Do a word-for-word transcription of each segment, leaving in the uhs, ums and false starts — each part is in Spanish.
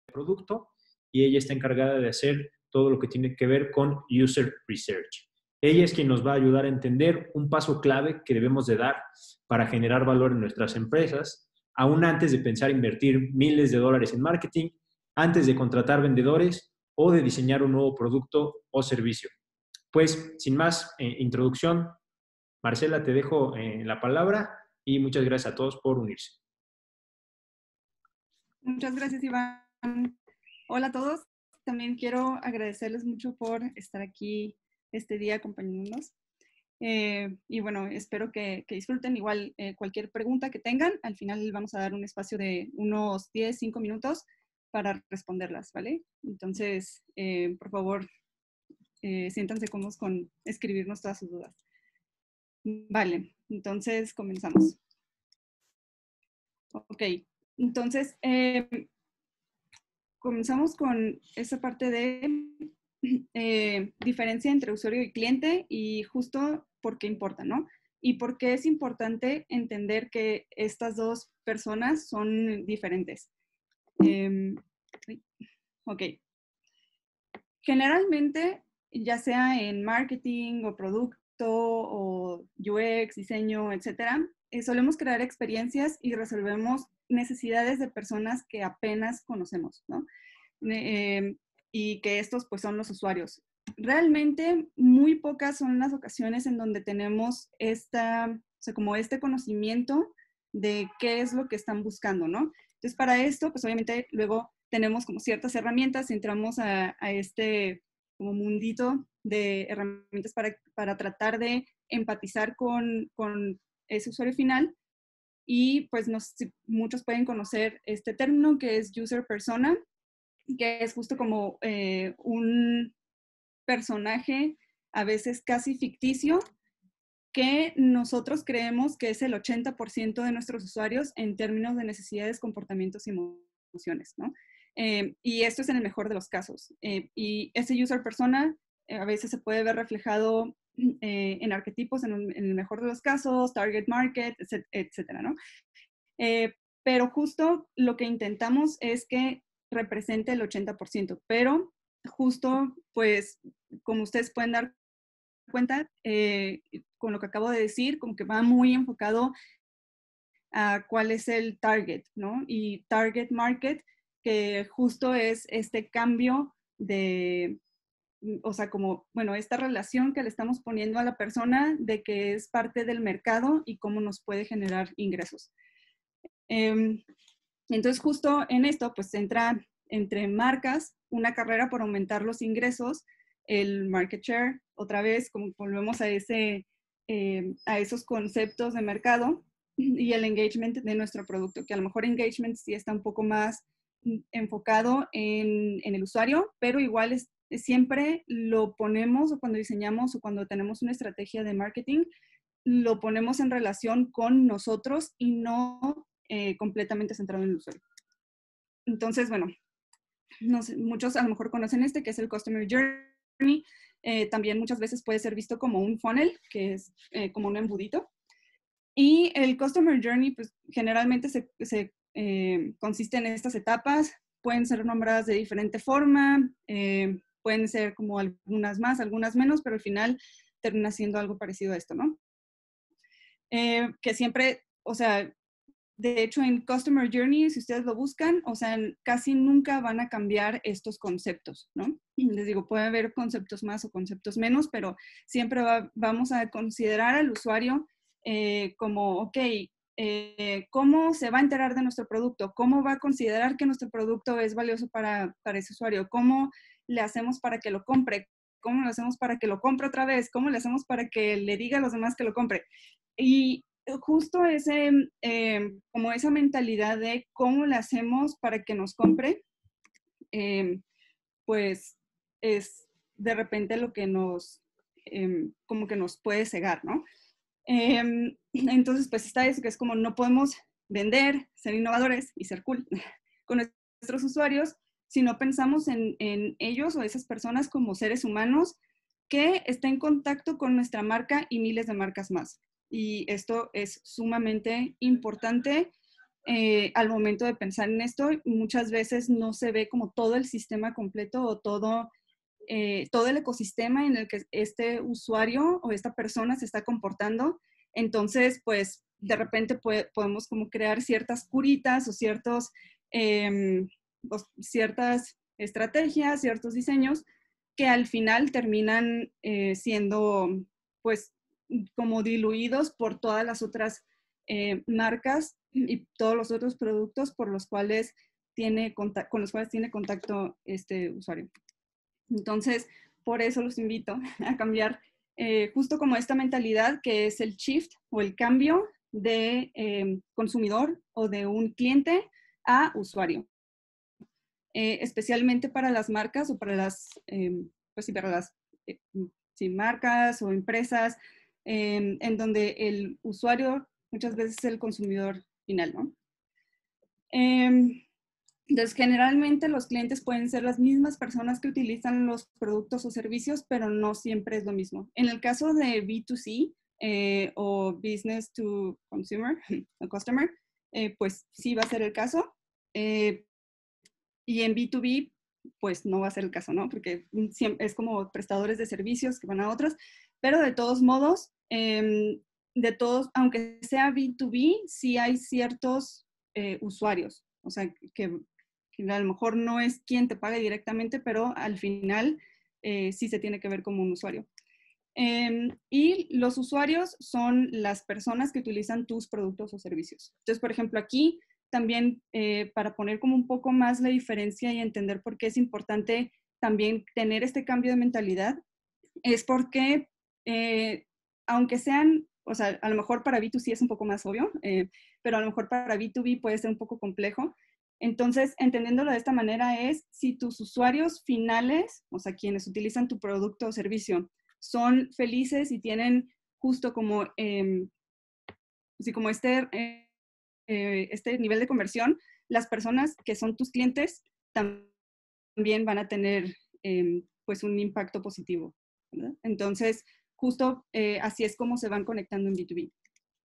producto y ella está encargada de hacer todo lo que tiene que ver con user research. Ella es quien nos va a ayudar a entender un paso clave que debemos de dar para generar valor en nuestras empresas, aún antes de pensar invertir miles de dólares en marketing, antes de contratar vendedores o de diseñar un nuevo producto o servicio. Pues, sin más eh, introducción, Marcela, te dejo eh, la palabra y muchas gracias a todos por unirse. Muchas gracias, Iván. Hola a todos. También quiero agradecerles mucho por estar aquí este día acompañándonos. Eh, y bueno, espero que, que disfruten. Igual eh, cualquier pregunta que tengan, al final vamos a dar un espacio de unos diez, cinco minutos para responderlas, ¿vale? Entonces, eh, por favor, eh, siéntanse cómodos con escribirnos todas sus dudas. Vale, entonces comenzamos. Ok, entonces eh, comenzamos con esa parte de eh, diferencia entre usuario y cliente y justo por qué importa, ¿no? Y por qué es importante entender que estas dos personas son diferentes. Eh, ok. Generalmente, ya sea en marketing o producto o U X, diseño, etcétera, eh, solemos crear experiencias y resolvemos necesidades de personas que apenas conocemos, ¿no? Eh, y que estos pues son los usuarios. Realmente muy pocas son las ocasiones en donde tenemos esta, o sea, como este conocimiento de qué es lo que están buscando, ¿no? Entonces para esto pues obviamente luego tenemos como ciertas herramientas, entramos a, a este como mundito de herramientas para, para tratar de empatizar con, con ese usuario final y pues nos, muchos pueden conocer este término que es user persona, que es justo como eh, un personaje a veces casi ficticio que nosotros creemos que es el ochenta por ciento de nuestros usuarios en términos de necesidades, comportamientos y emociones, ¿no? Eh, y esto es en el mejor de los casos. Eh, y ese user persona eh, a veces se puede ver reflejado eh, en arquetipos en, un, en el mejor de los casos, target market, etcétera, ¿no? Eh, pero justo lo que intentamos es que represente el ochenta por ciento, pero justo, pues, como ustedes pueden dar cuenta, eh, con lo que acabo de decir, como que va muy enfocado a cuál es el target, ¿no? Y target market, que justo es este cambio de, o sea, como, bueno, esta relación que le estamos poniendo a la persona de que es parte del mercado y cómo nos puede generar ingresos. Eh, entonces, justo en esto, pues entra entre marcas una carrera por aumentar los ingresos, el market share, otra vez, como volvemos a, ese, eh, a esos conceptos de mercado y el engagement de nuestro producto, que a lo mejor engagement sí está un poco más enfocado en, en el usuario, pero igual es, siempre lo ponemos o cuando diseñamos o cuando tenemos una estrategia de marketing, lo ponemos en relación con nosotros y no eh, completamente centrado en el usuario. Entonces, bueno, no sé, muchos a lo mejor conocen este, que es el Customer Journey. Eh, también muchas veces puede ser visto como un funnel, que es eh, como un embudito. Y el Customer Journey, pues generalmente se, se eh, consiste en estas etapas. Pueden ser nombradas de diferente forma, eh, pueden ser como algunas más, algunas menos, pero al final termina siendo algo parecido a esto, ¿no? Eh, que siempre, o sea, de hecho en Customer Journey, si ustedes lo buscan, o sea, casi nunca van a cambiar estos conceptos, ¿no? Les digo, puede haber conceptos más o conceptos menos, pero siempre va, vamos a considerar al usuario eh, como, ok, eh, ¿cómo se va a enterar de nuestro producto? ¿Cómo va a considerar que nuestro producto es valioso para, para ese usuario? ¿Cómo le hacemos para que lo compre? ¿Cómo lo hacemos para que lo compre otra vez? ¿Cómo le hacemos para que le diga a los demás que lo compre? Y justo ese, eh, como esa mentalidad de cómo le hacemos para que nos compre, eh, pues es de repente lo que nos, eh, como que nos puede cegar, ¿no? Eh, entonces, pues está eso, que es como no podemos vender, ser innovadores y ser cool con nuestros usuarios si no pensamos en, en ellos o esas personas como seres humanos que estén en contacto con nuestra marca y miles de marcas más. Y esto es sumamente importante eh, al momento de pensar en esto, muchas veces no se ve como todo el sistema completo o todo, eh, todo el ecosistema en el que este usuario o esta persona se está comportando. Entonces, pues, de repente puede, podemos como crear ciertas curitas o ciertos, eh, pues, ciertas estrategias, ciertos diseños que al final terminan eh, siendo, pues, como diluidos por todas las otras eh, marcas y todos los otros productos por los cuales tiene contacto, con los cuales tiene contacto este usuario. Entonces, por eso los invito a cambiar eh, justo como esta mentalidad que es el shift o el cambio de eh, consumidor o de un cliente a usuario. Eh, especialmente para las marcas o para las, eh, pues sí, para las eh, sí, marcas o empresas eh, en donde el usuario muchas veces es el consumidor final, ¿no? Eh, entonces, generalmente los clientes pueden ser las mismas personas que utilizan los productos o servicios, pero no siempre es lo mismo. En el caso de B dos C eh, o Business to Consumer o Customer, eh, pues sí va a ser el caso. Eh, y en B dos B, pues no va a ser el caso, ¿no? Porque es como prestadores de servicios que van a otros, pero de todos modos, eh, de todos, aunque sea B dos B, sí hay ciertos eh, usuarios, o sea, que, que, a lo mejor no es quien te pague directamente, pero al final eh, sí se tiene que ver como un usuario. Eh, y los usuarios son las personas que utilizan tus productos o servicios. Entonces, por ejemplo, aquí también eh, para poner como un poco más la diferencia y entender por qué es importante también tener este cambio de mentalidad, es porque eh, aunque sean, o sea, a lo mejor para B dos C es un poco más obvio, eh, pero a lo mejor para B dos B puede ser un poco complejo. Entonces, entendiéndolo de esta manera es, si tus usuarios finales, o sea, quienes utilizan tu producto o servicio, son felices y tienen justo como, eh, así como este... Eh, Eh, este nivel de conversión, las personas que son tus clientes también van a tener eh, pues un impacto positivo, ¿verdad? Entonces, justo eh, así es como se van conectando en B dos B.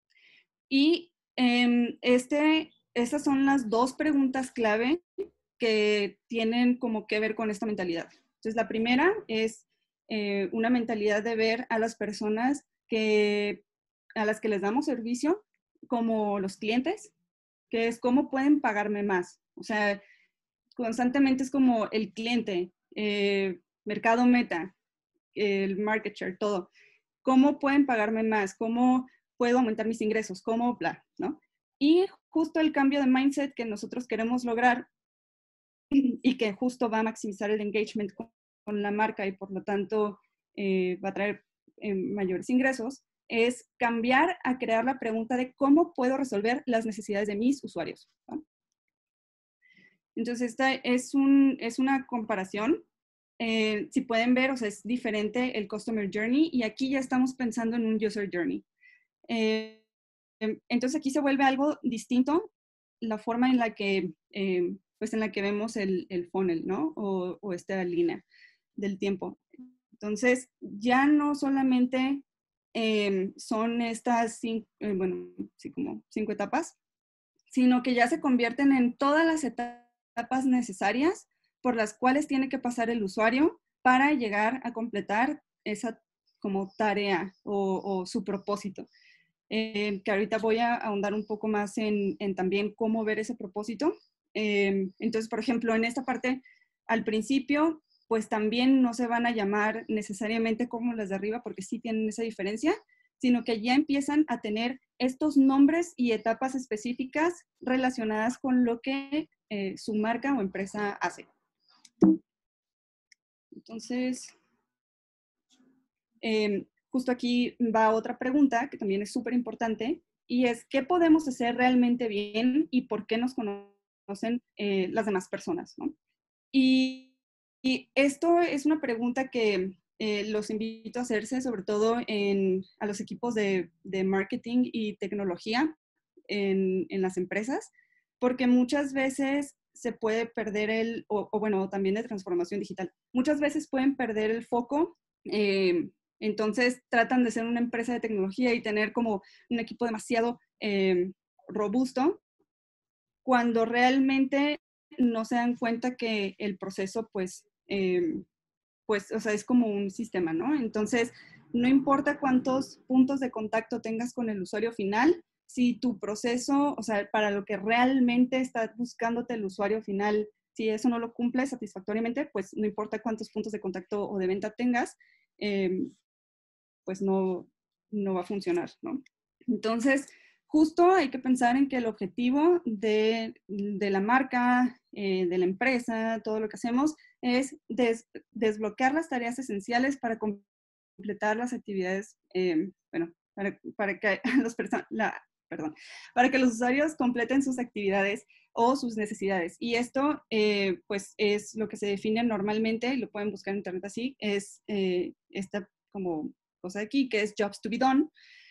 Y eh, este, esas son las dos preguntas clave que tienen como que ver con esta mentalidad. Entonces, la primera es eh, una mentalidad de ver a las personas que, a las que les damos servicio como los clientes, que es cómo pueden pagarme más. O sea, constantemente es como el cliente, eh, mercado meta, el market share, todo. ¿Cómo pueden pagarme más? ¿Cómo puedo aumentar mis ingresos? ¿Cómo? Bla, ¿no? Y justo el cambio de mindset que nosotros queremos lograr y que justo va a maximizar el engagement con, con la marca y por lo tanto eh, va a traer eh, mayores ingresos, es cambiar a crear la pregunta de cómo puedo resolver las necesidades de mis usuarios, ¿no? Entonces, esta es, un, es una comparación. Eh, si pueden ver, o sea, es diferente el Customer Journey y aquí ya estamos pensando en un User Journey. Eh, entonces, aquí se vuelve algo distinto la forma en la que, eh, pues en la que vemos el, el funnel, ¿no? O, o esta línea del tiempo. Entonces, ya no solamente eh, son estas cinco, eh, bueno, sí, como cinco etapas, sino que ya se convierten en todas las etapas necesarias por las cuales tiene que pasar el usuario para llegar a completar esa como tarea o, o su propósito. Eh, que ahorita voy a ahondar un poco más en, en también cómo ver ese propósito. Eh, entonces, por ejemplo, en esta parte, al principio, pues también no se van a llamar necesariamente como las de arriba, porque sí tienen esa diferencia, sino que ya empiezan a tener estos nombres y etapas específicas relacionadas con lo que eh, su marca o empresa hace. Entonces, eh, justo aquí va otra pregunta que también es súper importante y es, ¿qué podemos hacer realmente bien y por qué nos conocen eh, las demás personas, ¿no? Y, y esto es una pregunta que eh, los invito a hacerse, sobre todo en, a los equipos de, de marketing y tecnología en, en, las empresas, porque muchas veces se puede perder el, o, o bueno, también de transformación digital, muchas veces pueden perder el foco. Eh, entonces tratan de ser una empresa de tecnología y tener como un equipo demasiado eh, robusto, cuando realmente no se dan cuenta que el proceso, pues, eh, pues, o sea, es como un sistema, ¿no? Entonces, no importa cuántos puntos de contacto tengas con el usuario final, si tu proceso, o sea, para lo que realmente está buscándote el usuario final, si eso no lo cumple satisfactoriamente, pues no importa cuántos puntos de contacto o de venta tengas, eh, pues no, no va a funcionar, ¿no? Entonces, justo hay que pensar en que el objetivo de, de la marca, eh, de la empresa, todo lo que hacemos, es des, desbloquear las tareas esenciales para completar las actividades, eh, bueno, para, para que los la, perdón, para que los usuarios completen sus actividades o sus necesidades. Y esto, eh, pues, es lo que se define normalmente, y lo pueden buscar en internet así, es eh, esta como cosa de aquí, que es Jobs to be Done.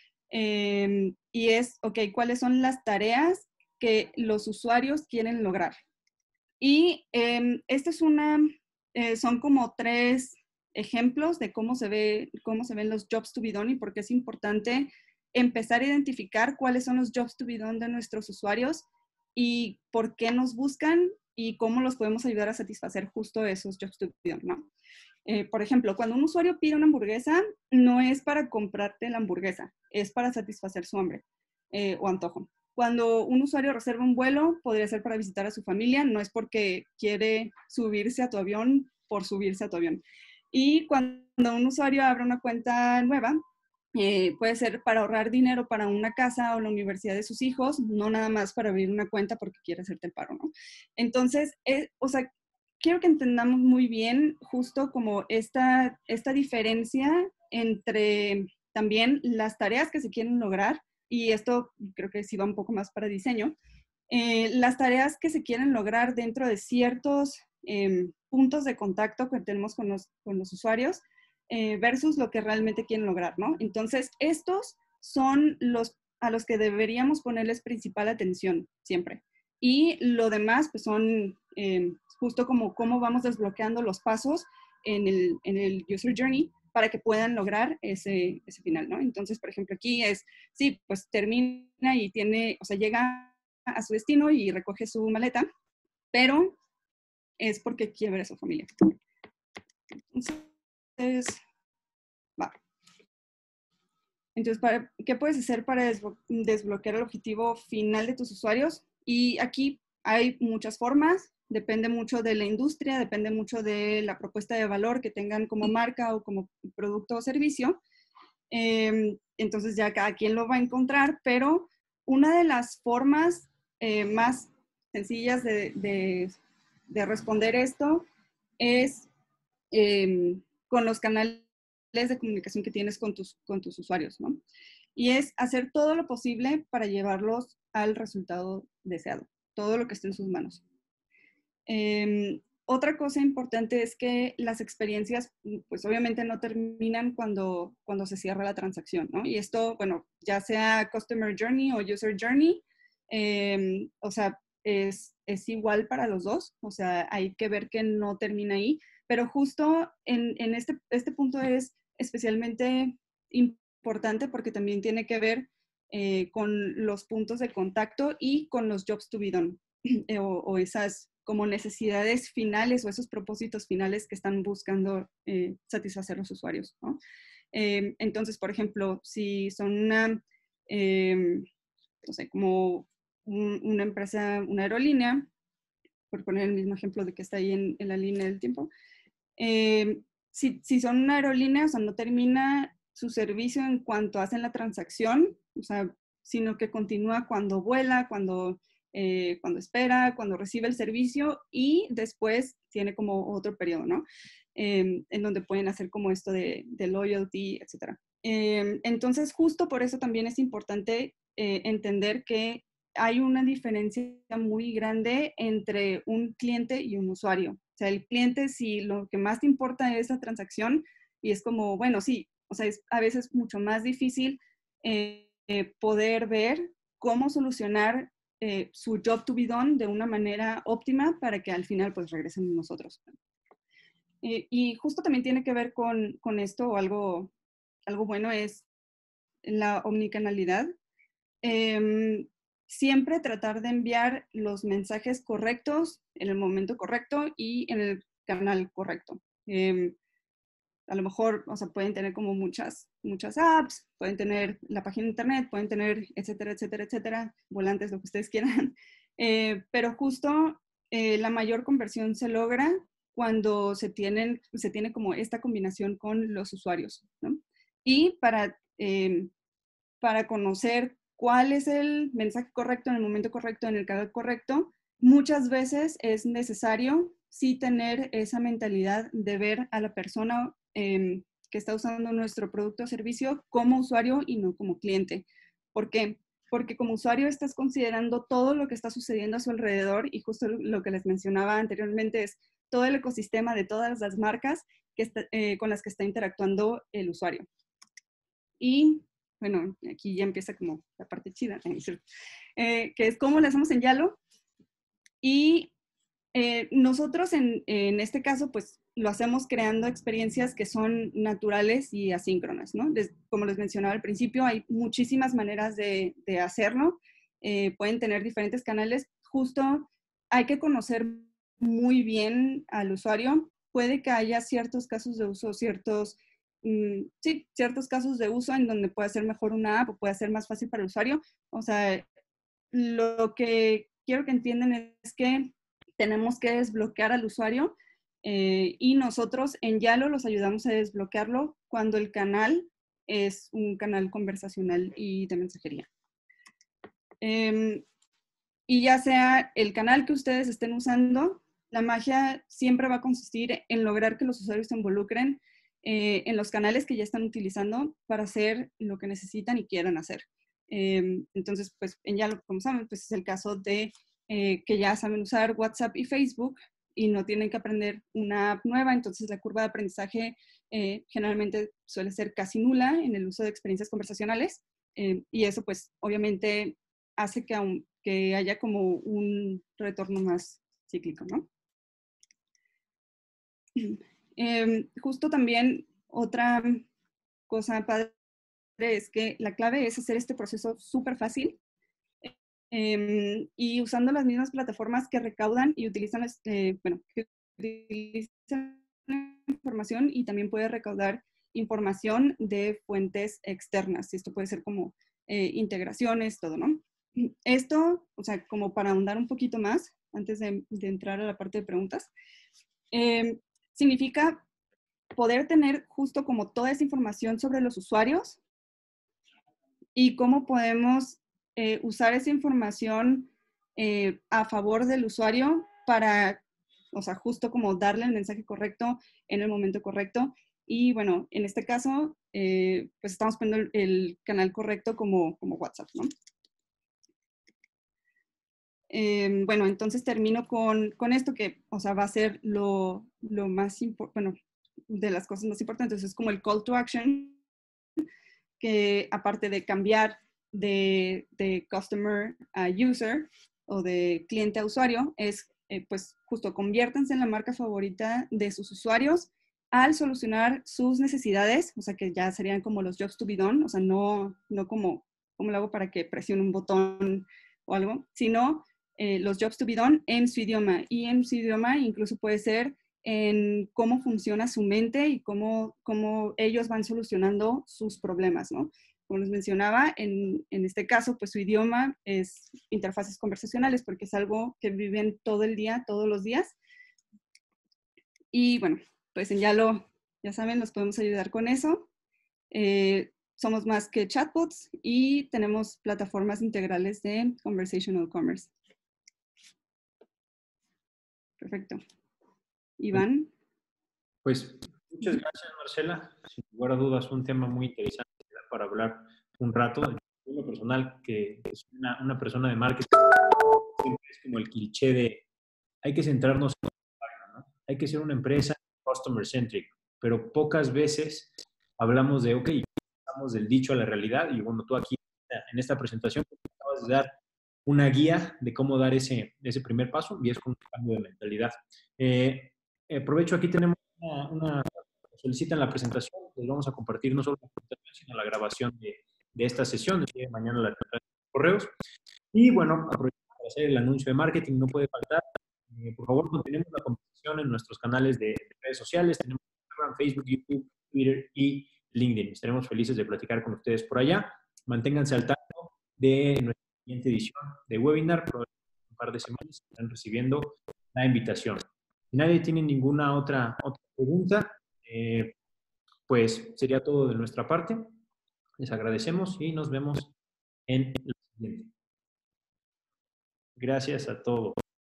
Eh, y es, ok, ¿cuáles son las tareas que los usuarios quieren lograr? Y eh, esta es una, eh, son como tres ejemplos de cómo se, ve, cómo se ven los Jobs to be Done y por qué es importante empezar a identificar cuáles son los Jobs to be Done de nuestros usuarios y por qué nos buscan y cómo los podemos ayudar a satisfacer justo esos Jobs to be Done, ¿no? Eh, por ejemplo, cuando un usuario pide una hamburguesa, no es para comprarte la hamburguesa, es para satisfacer su hambre eh, o antojo. Cuando un usuario reserva un vuelo, podría ser para visitar a su familia, no es porque quiere subirse a tu avión por subirse a tu avión. Y cuando un usuario abre una cuenta nueva, eh, puede ser para ahorrar dinero para una casa o la universidad de sus hijos, no nada más para abrir una cuenta porque quiere hacerte el paro, ¿no? Entonces, eh, o sea, quiero que entendamos muy bien justo como esta, esta diferencia entre también las tareas que se quieren lograr, y esto creo que sí va un poco más para diseño, eh, las tareas que se quieren lograr dentro de ciertos eh, puntos de contacto que tenemos con los, con los usuarios eh, versus lo que realmente quieren lograr, ¿no? Entonces, estos son los a los que deberíamos ponerles principal atención siempre. Y lo demás, pues son eh, justo como cómo vamos desbloqueando los pasos en el, en el user journey para que puedan lograr ese, ese final, ¿no? Entonces, por ejemplo, aquí es, sí, pues termina y tiene, o sea, llega a su destino y recoge su maleta, pero es porque quiere ver a su familia. Entonces, va. Entonces, para, ¿qué puedes hacer para desbloquear el objetivo final de tus usuarios? Y aquí hay muchas formas, depende mucho de la industria, depende mucho de la propuesta de valor que tengan como marca o como producto o servicio. Eh, entonces ya cada quien lo va a encontrar, pero una de las formas eh, más sencillas de, de, de, responder esto es eh, con los canales de comunicación que tienes con tus, con tus usuarios, ¿no? Y es hacer todo lo posible para llevarlos al resultado deseado, todo lo que esté en sus manos. Eh, otra cosa importante es que las experiencias, pues obviamente no terminan cuando, cuando se cierra la transacción, ¿no? Y esto, bueno, ya sea Customer Journey o User Journey, eh, o sea, es, es igual para los dos, o sea, hay que ver que no termina ahí, pero justo en, en este, este punto es especialmente importante porque también tiene que ver eh, con los puntos de contacto y con los jobs to be done, o, o esas como necesidades finales o esos propósitos finales que están buscando eh, satisfacer los usuarios, ¿no? Eh, entonces, por ejemplo, si son una, eh, no sé, como un, una empresa, una aerolínea, por poner el mismo ejemplo de que está ahí en, en la línea del tiempo, eh, si, si son una aerolínea, o sea, no termina su servicio en cuanto hacen la transacción, o sea, sino que continúa cuando vuela, cuando eh, cuando espera, cuando recibe el servicio y después tiene como otro periodo, ¿no? Eh, en donde pueden hacer como esto de, de loyalty, etcétera. Eh, entonces, justo por eso también es importante eh, entender que hay una diferencia muy grande entre un cliente y un usuario. O sea, el cliente, si lo que más te importa es la transacción, y es como, bueno, sí, o sea, es a veces mucho más difícil eh, eh, poder ver cómo solucionar eh, su job to be done de una manera óptima para que al final pues regresen a nosotros. Eh, y justo también tiene que ver con, con esto, o algo, algo bueno es la omnicanalidad. Eh, siempre tratar de enviar los mensajes correctos en el momento correcto y en el canal correcto. Eh, a lo mejor, o sea, pueden tener como muchas, muchas apps, pueden tener la página de internet, pueden tener, etcétera, etcétera, etcétera, volantes, lo que ustedes quieran. Eh, pero justo eh, la mayor conversión se logra cuando se, tienen, se tiene como esta combinación con los usuarios, ¿no? Y para, eh, para conocer cuál es el mensaje correcto en el momento correcto, en el canal correcto, muchas veces es necesario sí tener esa mentalidad de ver a la persona eh, que está usando nuestro producto o servicio como usuario y no como cliente. ¿Por qué? Porque como usuario estás considerando todo lo que está sucediendo a su alrededor y justo lo que les mencionaba anteriormente es todo el ecosistema de todas las marcas que está, eh, con las que está interactuando el usuario. Y bueno, aquí ya empieza como la parte chida, eh, que es cómo le hacemos en Yalo. Y eh, nosotros en, en este caso, pues lo hacemos creando experiencias que son naturales y asíncronas, ¿no? Les, como les mencionaba al principio, hay muchísimas maneras de, de hacerlo. Eh, pueden tener diferentes canales. Justo hay que conocer muy bien al usuario. Puede que haya ciertos casos de uso, ciertos, mmm, sí, ciertos casos de uso en donde puede ser mejor una app o puede ser más fácil para el usuario. O sea, lo que quiero que entiendan es que tenemos que desbloquear al usuario eh, y nosotros en Yalo los ayudamos a desbloquearlo cuando el canal es un canal conversacional y de mensajería. Eh, y ya sea el canal que ustedes estén usando, la magia siempre va a consistir en lograr que los usuarios se involucren eh, en los canales que ya están utilizando para hacer lo que necesitan y quieran hacer. Eh, entonces, pues en Yalo, como saben, pues es el caso de eh, que ya saben usar WhatsApp y Facebook y no tienen que aprender una app nueva, entonces la curva de aprendizaje eh, generalmente suele ser casi nula en el uso de experiencias conversacionales eh, y eso pues obviamente hace que, aun, que haya como un retorno más cíclico, ¿no? Eh, justo también otra cosa padre es que la clave es hacer este proceso súper fácil eh, y usando las mismas plataformas que recaudan y utilizan, las, eh, bueno, que utilizan información y también puede recaudar información de fuentes externas. Esto puede ser como eh, integraciones, todo, ¿no? Esto, o sea, como para ahondar un poquito más, antes de, de entrar a la parte de preguntas, eh, significa poder tener justo como toda esa información sobre los usuarios y cómo podemos eh, usar esa información eh, a favor del usuario para, o sea, justo como darle el mensaje correcto en el momento correcto. Y bueno, en este caso, eh, pues estamos poniendo el, el canal correcto como, como WhatsApp, ¿no? Eh, bueno, entonces termino con, con esto que, o sea, va a ser lo, lo más importante, bueno, de las cosas más importantes. Es como el call to action, que aparte de cambiar de, de customer a user o de cliente a usuario, es eh, pues justo conviértanse en la marca favorita de sus usuarios al solucionar sus necesidades, o sea que ya serían como los jobs to be done, o sea, no, no como, como lo hago para que presione un botón o algo, sino eh, los jobs to be done en su idioma. Y en su idioma incluso puede ser en cómo funciona su mente y cómo, cómo ellos van solucionando sus problemas, ¿no? Como les mencionaba, en, en este caso, pues su idioma es interfaces conversacionales porque es algo que viven todo el día, todos los días. Y bueno, pues en Yalo, ya saben, nos podemos ayudar con eso. Eh, somos más que chatbots y tenemos plataformas integrales de conversational commerce. Perfecto. Iván. Pues muchas gracias, Marcela. Sin lugar a dudas, un tema muy interesante para hablar un rato. En lo personal, que es una, una persona de marketing, siempre es como el cliché de hay que centrarnos en el, ¿no? Hay que ser una empresa customer centric, pero pocas veces hablamos de, ok, pasamos del dicho a la realidad y bueno, tú aquí en esta presentación acabas de dar una guía de cómo dar ese, ese primer paso y es con un cambio de mentalidad. Eh, aprovecho, aquí tenemos una, una solicitan la presentación, les vamos a compartir no solo la presentación, sino la grabación de, de esta sesión, de mañana la tendrán en correos. Y bueno, aprovechando para hacer el anuncio de marketing, no puede faltar. Eh, por favor, continuemos la conversación en nuestros canales de, de redes sociales. Tenemos Instagram, Facebook, YouTube, Twitter y LinkedIn. Estaremos felices de platicar con ustedes por allá. Manténganse al tanto de nuestra siguiente edición de webinar. Probablemente en un par de semanas estarán recibiendo la invitación. Si nadie tiene ninguna otra, otra pregunta, eh, pues sería todo de nuestra parte. Les agradecemos y nos vemos en la siguiente. Gracias a todos.